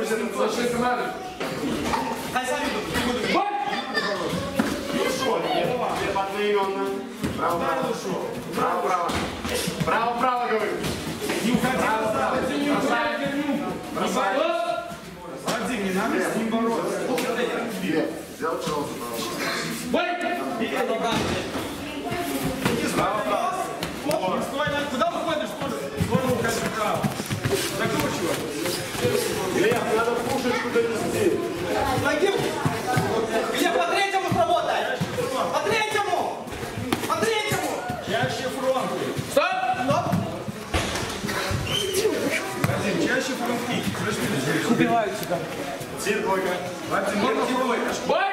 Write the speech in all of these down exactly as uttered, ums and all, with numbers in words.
Слушай, команду. Хай сами идут. Бой! Одноименно. Право, право. Право, право. Право, право, говорю. Не уходи назад. Не уходи, не бросай. Вадим, не надо с ним бороться. Сделай, пожалуйста, право. Бой! Это правда. Право, право. Куда выходишь? Сторону уходишь вправо. Закручивай. Глеб, надо пушить куда везти. Вадим, где по третьему сработай? По третьему! По третьему! Чаще фронты. Стоп! Стоп! Вадим, чаще фронты. Убивают тебя. Тир, двойка. Вадим, можно двойка. Бой!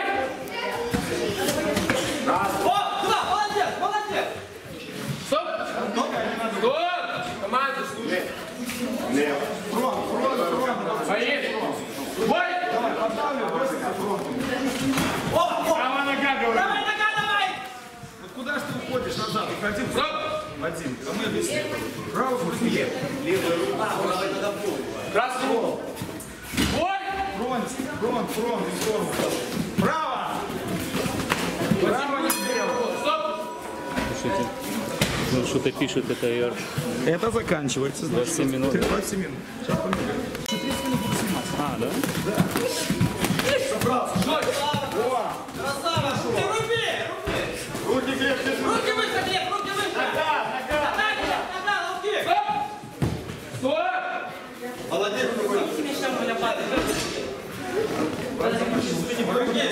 Раз. О, туда, молодец, молодец! Стоп! Стоп! Команда, слушай. Лев. Фронт, фронт, фронт. Поедем. Бой! Давай, поддавливай, просто на фронт. О, о! Правая нога, говорю. Давай, нога, давай! Вот куда же ты уходишь назад? Вадим, Стоп! Вадим, а мы объясним. Право в руке. Левая рука, правая нога. Красный угол. Бой! Фронт, фронт, фронт, в сторону. Право! Право не слева. Стоп! Слушайте, ну что-то пишет, это Р. Это заканчивается. двадцать семь минут. двадцать семь минут. Сейчас помогаем. А, да? Бой! Красава! Ты руби! Руби! Руки, Глеб, держи. Руки выше, Глеб! Руки выше! Нога, нога. Нога, Глеб! Нога, руки! Стоп! Стоп! Молодец! Руки мешаем, бля, падает. Руки!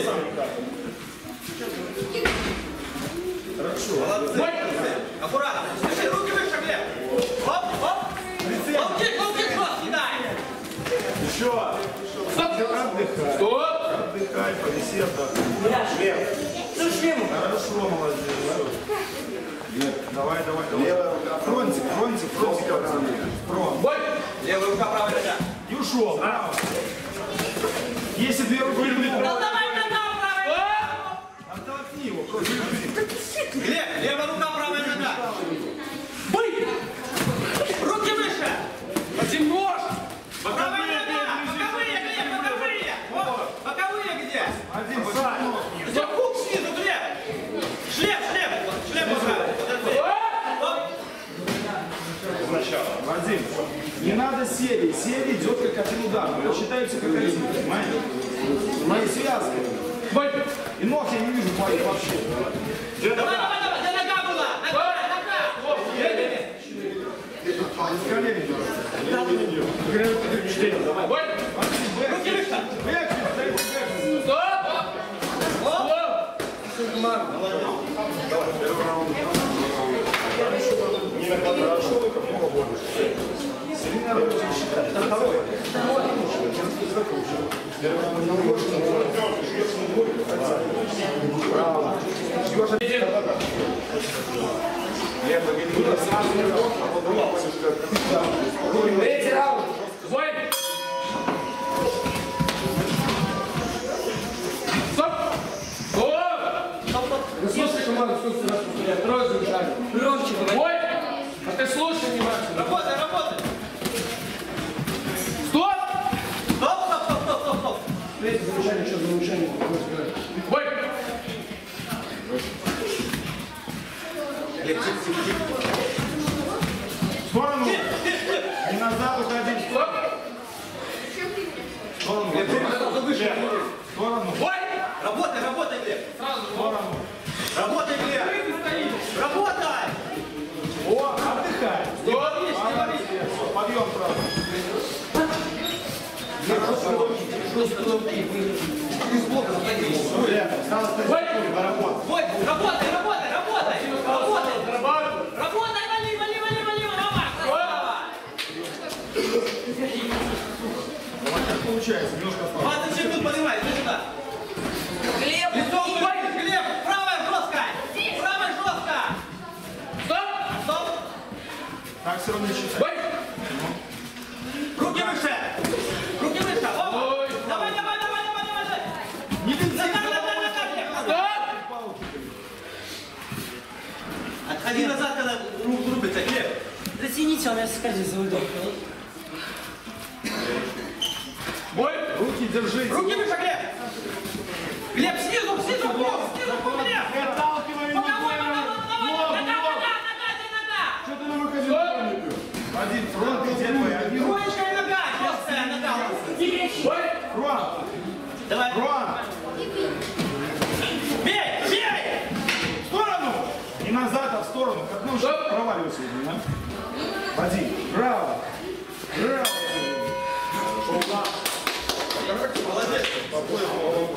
Хорошо. Молодцы! Аккуратно! Держи, руки выше, Глеб! Оп, оп! Лоу-кик, лоу-кик, жестко кидай! Еще. Стоп! Отдыхай. Стоп! Отдыхай, повиси, отдохни. Лев. Ну, шлему! Хорошо, молодец. Лев, давай, давай. Левая рука. Фронтик, фронтик, фронтик. Фронт. Бой! Левая рука, правая нога. И ушел. Право. Если две руки... Ну, давай нога, правая! Оттолкни его. Глеб, левая рука, правая нога. Бой! Руки выше! Один нож! Правая нога! Боковые, Глеб, боковые! О, боковые где? Один сзади. Где хук снизу, Глеб? Шлем, шлем! Шлем поставь! Вадим, не надо серии. Серия идет как один удар. Это считается как один. Понимаете? Мои связки. Бой! И ног я не вижу твоих вообще. Давай, давай, давай! Где нога была? Нога, нога! С колени держи. Давай! Бой! Руки выше! Стоп! Оп! Стоп! Команда. Не накладывай, что вы как много больше. Сильно работать считать. Это второй. Право. Лево, видно, сразу не рот, а потом Третий раунд. Бой! Стоп! Стоп! Ну слушай команду, слушай нас повторяю. Трое задержали. Громче говори. Бой! А ты слушай внимательно. Работай, работай! Стоп! Стоп, стоп, стоп, стоп, стоп, стоп! Третье замечание, что за замечание? Бой! в сторону. Не назад уходи. Стоп! В сторону. Выше! В сторону. Бой! Работай, работай, Глеб! В сторону. Работай, Глеб! Работай! О, отдыхай. Не борись, не борись! Все, подъем право. Бой! Бой, работай, работай, работай! Работай! Работай, вали, вали, вали, вали, Рома! Получается, немножко осталось. двадцать секунд, поднимай, иди сюда! Глеб, лицо вводишь, Глеб! Правая жестко! Правая жестко! Стоп! Стоп! Так все равно не считай. Бой! Руки выше! Руки выше! Опа! Ой. Давай, давай, давай, давай, давай, давай! Не бензин. Нога, нога, нога, Глеб! Стоп! Отходи назад, когда рубится, Глеб! Зацените, он меня скользит за удар. Бой! Руки держите. Руки выше, Глеб! Глеб, снизу, снизу, бок, снизу, бок, Глеб! Отталкивай Боковой, ногой. боковой, боковой! Лоб, Нога, лоб. нога, нога, где нога? Что ты на выходе делаешь? Один, фронт, где твой? Один. Троечка и нога, толстая нога. Фронт, Давай. фронт. Бей, бей! В сторону. И назад, а в сторону. Как мы уже проваливаемся. Да? Один. Браво. Браво. Молодец.